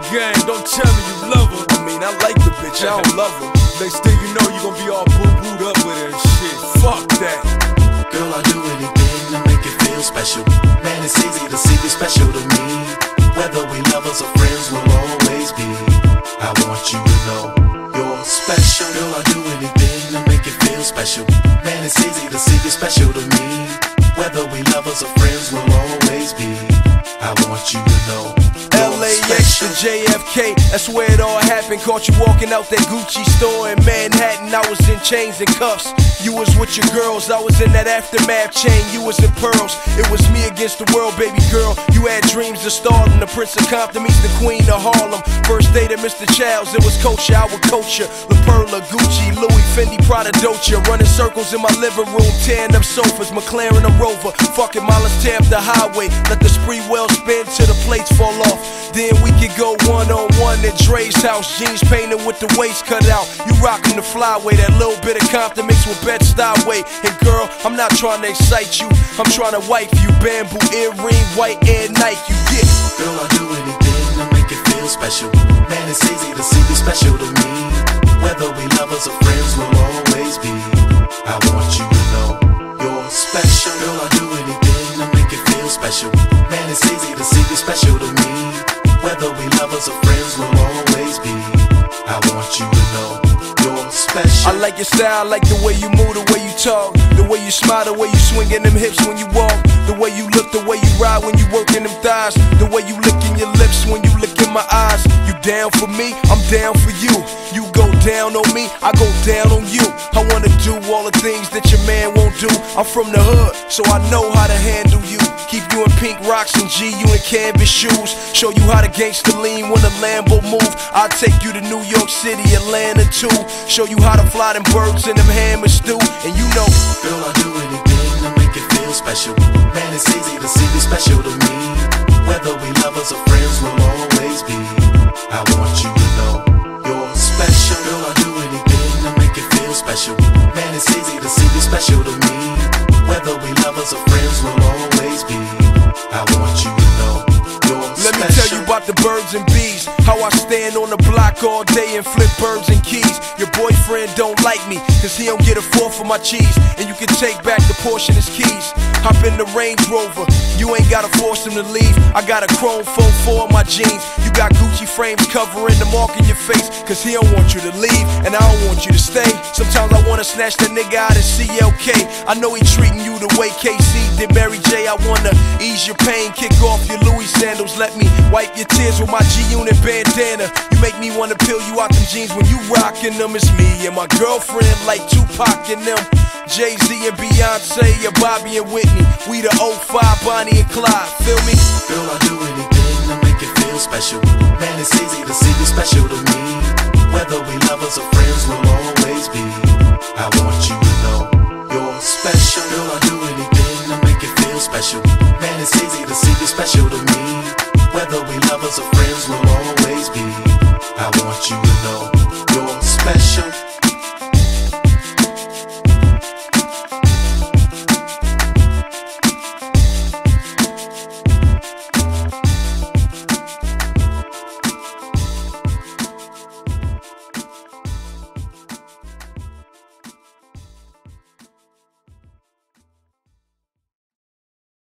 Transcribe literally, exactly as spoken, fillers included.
gang, don't tell me you love her. I mean, I like the bitch, I don't love her. Next thing you know, you gon' be all boo-booed up with her and shit. Fuck that. Girl, I'll do anything to make it feel special. Man, it's easy to see you special to me. Whether we lovers or friends, we'll always be. I want you to know you're special. Girl, I'll do anything to make it feel special. Man, it's easy to see you special to me. Whether we lovers or friends, we'll always be. I want you to know L A X to J F K, that's where it all happened. Caught you walking out that Gucci store in Manhattan. I was in chains and cuffs. You was with your girls, I was in that aftermath chain. You was in pearls, it was me against the world, baby girl. You had dreams of stardom. The Prince of Compton meets the Queen of Harlem. First date at Mister Childs, it was Coach, I would coach ya. La Perla, Gucci, Louis, Fendi, Prada, Dolce. Running circles in my living room, tearing up sofas, McLaren, a Rover. Fuck it, ma, let's tear up the highway. Let the spree well spin till the plates fall off. Then we could go one on one at Dre's house. Jeans painted with the waist cut out. You rockin' the flyway, that little bit of Compton mixed with Bed-Stuy weight. And girl, I'm not trying to excite you, I'm trying to wipe you. Bamboo earring, white Air Nike, you get. Girl, I'll do anything to make it feel special. Man, it's easy to see you special to me. Whether we lovers or friends, we'll always be. I want you to know you're special. Girl, I'll do anything to make it feel special. Man, it's easy to see you special to me. Whether we lovers or friends, we'll always be. I want you to know you're special. I like your style, I like the way you move, the way you talk, the way you smile, the way you swingin' them hips when you walk, the way you look, the way you ride when you workin' them thighs, the way you lickin' your lips when you look in my eyes. You down for me, I'm down for you. You go down on me, I go down on you. I wanna do all the things that your man won't do. I'm from the hood, so I know how to handle you. Keep you in pink rocks and G, you in canvas shoes. Show you how to gangsta lean when the Lambo move. I'll take you to New York City, Atlanta too. Show you how to fly them birds and them hammers stew. And you know, girl, I'll do anything to make it feel special. Man, it's easy to see you special to me. Whether we lovers or friends, we'll always be. I want you to know you're special. Girl, I'll do anything to make it feel special. Man, it's easy to see you special to me. Whether we lovers or friends, we'll always be. I want you to know you're let special. me tell you about the birds and bees. How I stand on the block all day and flip birds and keys. Your boyfriend don't like me, cause he don't get a fourth for my cheese. And you can take back the portion as keys. Hop in the Range Rover, you ain't gotta force him to leave. I got a chrome four four on my jeans. You got Gucci frames covering the mark in your face, cause he don't want you to leave, and I don't want you to stay. Sometimes I wanna snatch that nigga out of C L K. I know he treating you the way K C did Mary J. I wanna ease your pain, kick off your Louis sandals. Let me wipe your tears with my G-Unit bandana. You make me wanna peel you out them jeans when you rockin' them. It's me and my girlfriend like Tupac and them. Jay-Z and Beyonce, or Bobby and Whitney. We the oh five Bonnie and Clyde, feel me? Girl, I'll do anything to make it feel special. Man, it's easy to see you special to me. Whether we lovers or friends, we'll always be. I want you to know you're special. Girl, I'll do anything to make it feel special. Man, it's easy to see you special to me. Whether we lovers or friends, we'll always be. I want you to know you're special.